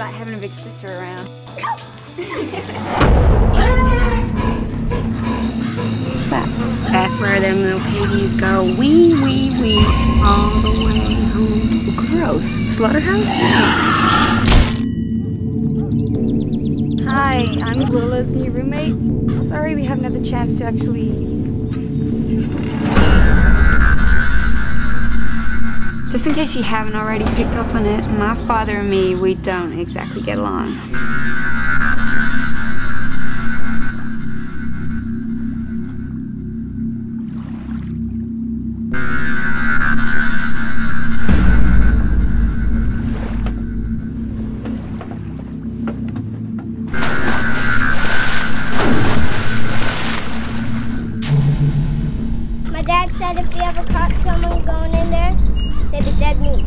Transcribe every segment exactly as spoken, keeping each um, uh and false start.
that, having a big sister around. What's that? That's where them little piggies go wee wee wee all the way home. Gross. Slaughterhouse? Hi, I'm Lila's new roommate. Sorry we haven't had the chance to actually... Just in case you haven't already picked up on it, my father and me, we don't exactly get along. My dad said if we ever caught someone going in there, they'd be dead meat.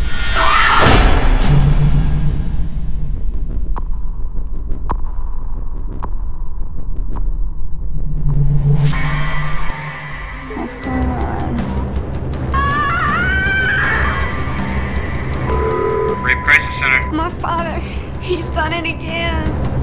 What's going on? Rape Crisis Center. My father, he's done it again.